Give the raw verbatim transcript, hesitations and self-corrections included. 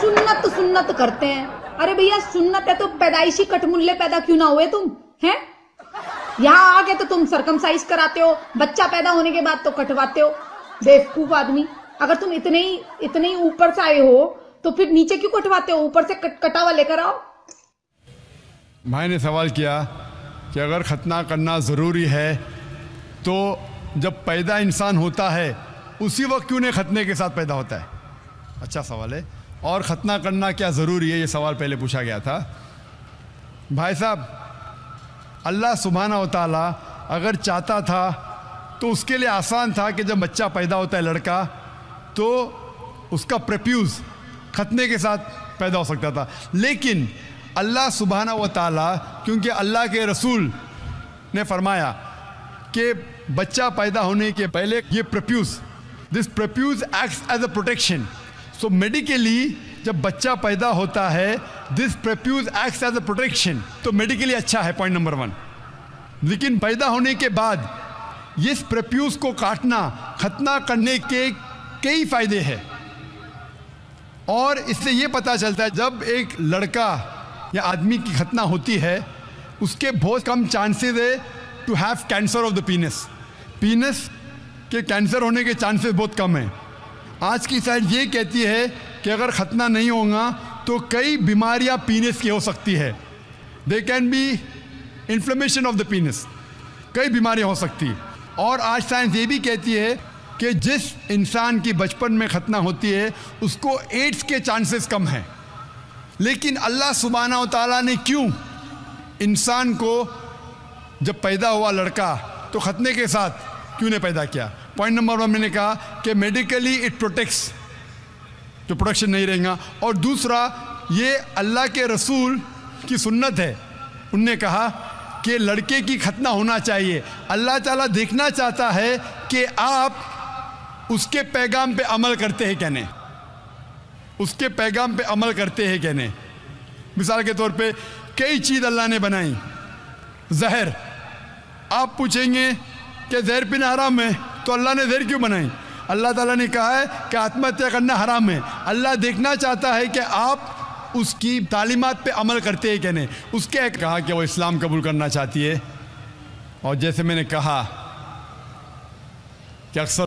सुन्नत सुन्नत करते हैं। अरे भैया सुन्नत है तो पैदाइशी कटमुल्ले पैदा क्यों ना हुए तुम हैं? यहाँ आके तो तुम सरकमसाइज कराते हो, बच्चा पैदा होने के बाद तो कटवाते हो। बेवकूफ आदमी, अगर तुम इतने ही इतने ही ऊपर से आए हो तो फिर नीचे क्यों कटवाते हो? ऊपर से कट, कटा हुआ लेकर आओ। भाई ने सवाल किया कि अगर खतना करना ज़रूरी है तो जब पैदा इंसान होता है उसी वक्त क्यों नहीं खतने के साथ पैदा होता है? अच्छा सवाल है। और खतना करना क्या ज़रूरी है, ये सवाल पहले पूछा गया था। भाई साहब, अल्लाह सुब्हाना व तआला अगर चाहता था तो उसके लिए आसान था कि जब बच्चा पैदा होता है लड़का तो उसका प्रेप्यूज़ खतने के साथ पैदा हो सकता था। लेकिन अल्लाह सुब्हाना व तआला, क्योंकि अल्लाह के रसूल ने फरमाया कि बच्चा पैदा होने के पहले ये prepuce this prepuce acts as a protection. So medically जब बच्चा पैदा होता है this prepuce acts as a protection, तो मेडिकली अच्छा है, पॉइंट नंबर वन। लेकिन पैदा होने के बाद इस प्रेप्यूज़ को काटना, खतना करने के कई फ़ायदे हैं। और इससे ये पता चलता है जब एक लड़का या आदमी की खतना होती है उसके बहुत कम चांसेस है to have cancer of the penis. Penis के कैंसर होने के चांसेस बहुत कम हैं। आज की साइंस ये कहती है कि अगर खतना नहीं होगा तो कई बीमारियां पीनस की हो सकती है। They can be inflammation of the penis, कई बीमारियां हो सकती है। और आज साइंस ये भी कहती है कि जिस इंसान की बचपन में खतना होती है उसको एड्स के चांसेस कम हैं। लेकिन अल्लाह सुब्हाना व तआला ने क्यों इंसान को जब पैदा हुआ लड़का तो खतने के साथ क्यों नहीं पैदा किया? पॉइंट नंबर वन मैंने कहा कि मेडिकली इट प्रोटेक्ट्स, जो प्रोटेक्शन नहीं रहेगा। और दूसरा, ये अल्लाह के रसूल की सुन्नत है। उनने कहा कि लड़के की खतना होना चाहिए। अल्लाह ताला देखना चाहता है कि आप उसके पैगाम पे अमल करते हैं क्या नहीं, उसके पैगाम पे अमल करते हैं क्या नहीं। मिसाल के तौर पे कई चीज़ अल्लाह ने बनाई। जहर, आप पूछेंगे कि जहर पीना हराम है तो अल्लाह ने जहर क्यों बनाई? अल्लाह ताला ने कहा है कि आत्महत्या करना हराम है। अल्लाह देखना चाहता है कि आप उसकी तालीमात पे अमल करते हैं क्या नहीं। उसके कहा कि वो इस्लाम कबूल करना चाहती है। और जैसे मैंने कहा कि अक्सर